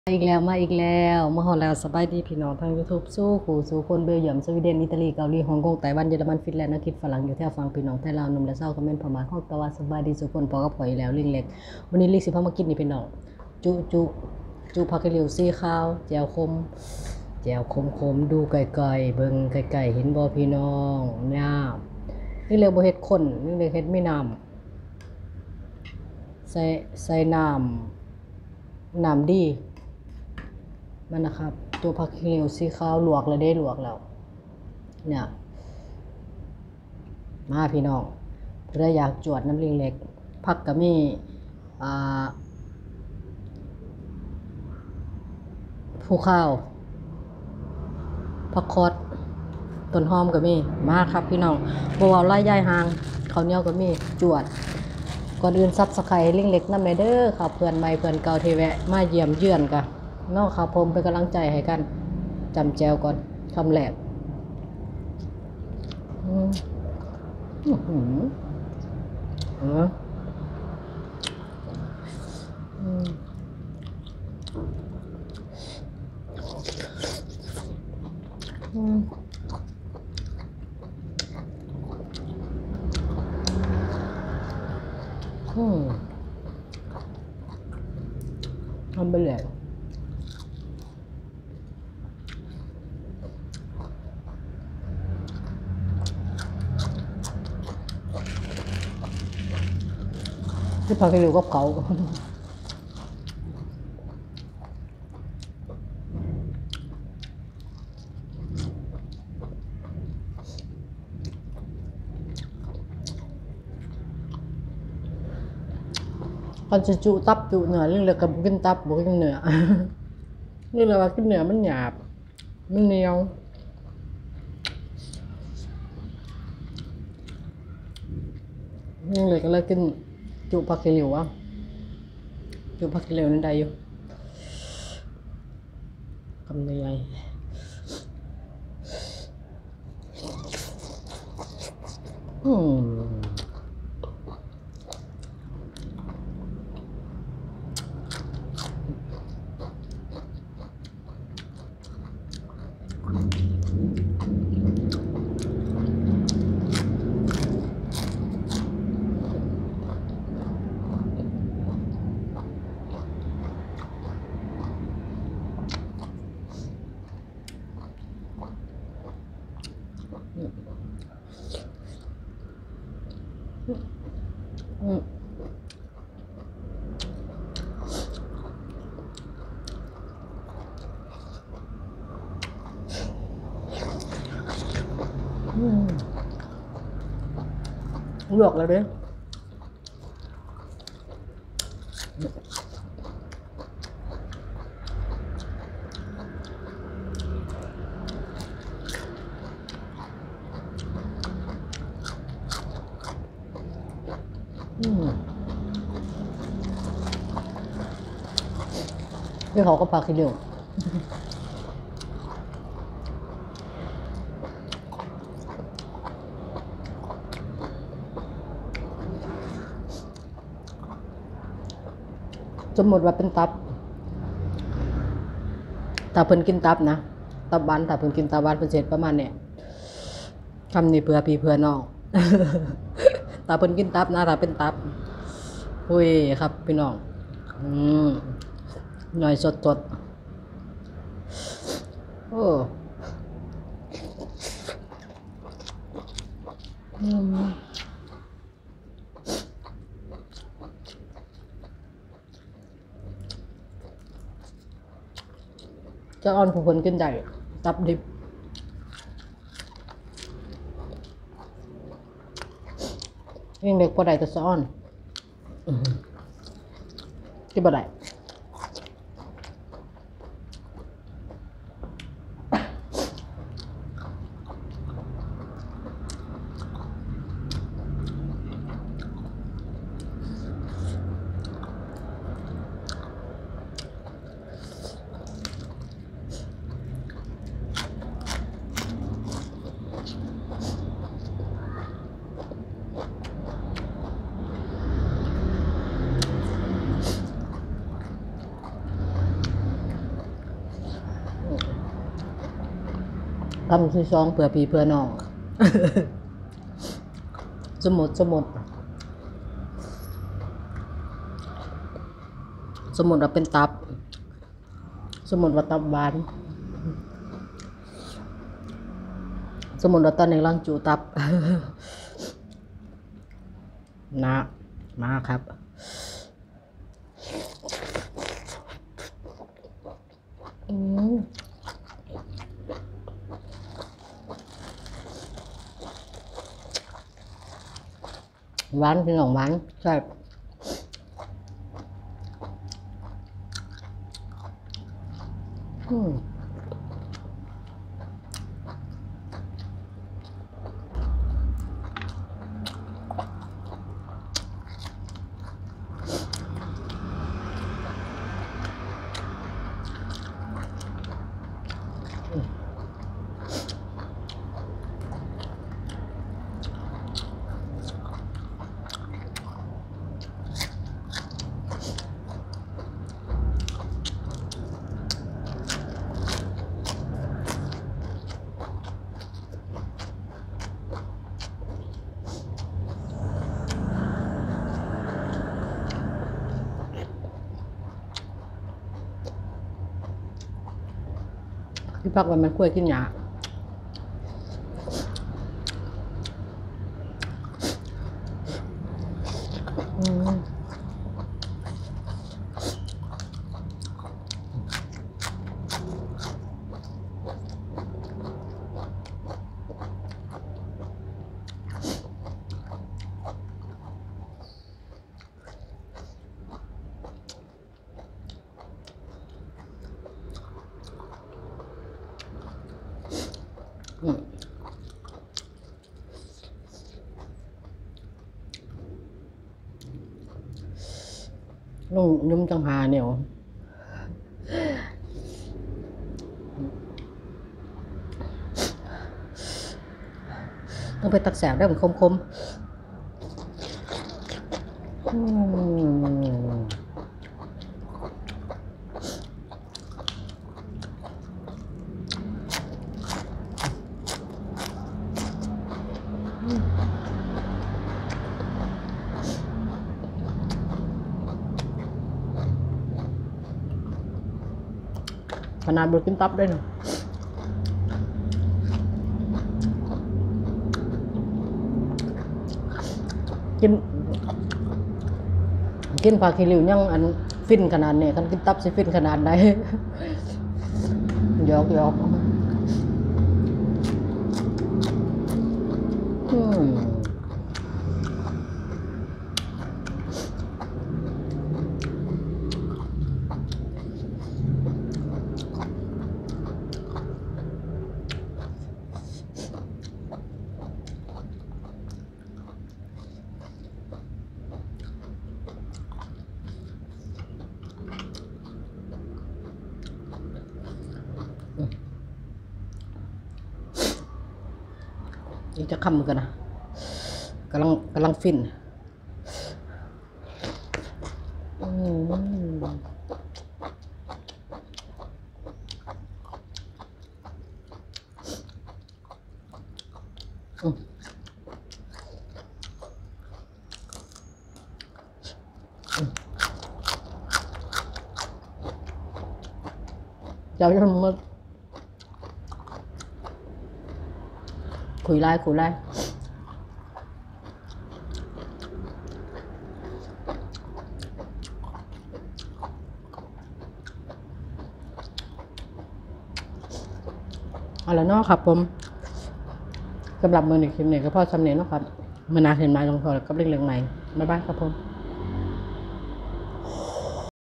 อีกแล้วมาอีกแล้วมาฮอดแล้วสบายดีพี่น้องทาง YouTube สู้ขู่สู่คนเบลเยียมสวีเดนอิตาลีเกาหลีฮ่องกงไต้หวันเยอรมันฟินแลนด์อังกฤษฝรั่งอยู่แถวฝั่งพี่น้องไทยลาวหนุ่มและสาวคอมเมนต์พม่าฮอกตะวันสบายดีสุกคนพอกับข่อยแล้วลิงเล็กวันนี้ลิสิพามากินนี่พี่น้องจุผักกะเหรี่ยวสีขาวแจ่วคมดูไกลๆเบิ่งไกลๆเห็นบ่พี่น้องเนี่ยนี่เลยบ่เฮ็ดข้นนี่เลยเฮ็ดมีน้ำใส่น้ำดีมันนะครับตัวผักเหลียวสีขาวลวกแล้วได้ลวกแล้วเนี่ยมาพี่น้องเพื่ออยากจวดน้ำลิงเล็กผักกะมีผู้ข้าวผักคอดต้นหอมก็มีมาครับพี่น้องบ่เว้าไล่ยายหางข้าวเหนียวก็มีจวดก่อนอื่นซับสไครต์ลิงเล็กนำเด้อครับเพื่อนใหม่เพื่อนเก่าที่แวะมาเยี่ยมเยือนกะเนาะครับผมเป็นกำลังใจให้กันจำแจวก่อนคำแรกทำไปเลยที่พาไปดูกับเขาก่อนจะจุตับจุเนื้อเรื่องเลือกับกินตับบุกินเนื้อเรื่องว่ากินเนื้อมันหยาบมันเหนียวยังเลยก็เลยกินจุผักกะเหรี่ยวอ่ะจุผักกะเหรี่ยวนั่นได้อยู่คำใหญ่ลวกแล้วเด้พี่เขาก็พาคิดเร็วสมมติว่าเป็นตับถ้าเพิ่นกินตับนะตับหวานถ้าเพิ่นกินตับหวานเพิ่นเสร็จประมาณเนี่ยคำนี้เพื่อพี่เพื่อน้องถ้าเพิ่นกินตับนะถ้าเป็นตับอุ้ยครับพี่น้องหน่อยสดโอ้จะอ่อนผู้คนกินได้ตับดิบยิ่งเด็กบ่ได้จะซ้อนที่บ่ได้ทำที่ซองเผื่อพี่เผื่อน้อง สมุดว่าเป็นตับสมุดว่าตับบานสมุดว่าตอนในร่างจูตับ นะมาครับหวานพี่น้องหวานใช่พี่พักวันมันกล้วยกินหยาลุงยุ่มจังหาเนี่ยต้องไปตักแสบได้เหมือนคมขนาดบดกินตับได้เนาะกินผักขี้ริ้วยังอันฟินขนาดนี้กันกินตับสิฟินขนาดไหนหยอกอีกจะคำกันนะกำลังฟินเจ้าจะมาคุยไล่เอาละเนาะครับผมสำหรับมือหนึ่งคลิปนี้ก็พอสำเนียงเนาะครับมือนาเห็นมาลงโทษกับเรื่องใหม่บ๊ายบายครับผม